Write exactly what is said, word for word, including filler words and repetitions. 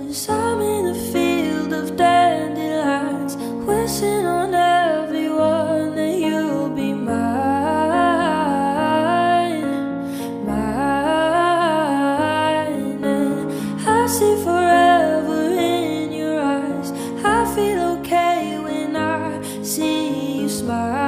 'cause I'm in a field of dandelions, wishing on everyone that you'll be mine, mine. And I see forever in your eyes. I feel okay when I see you smile.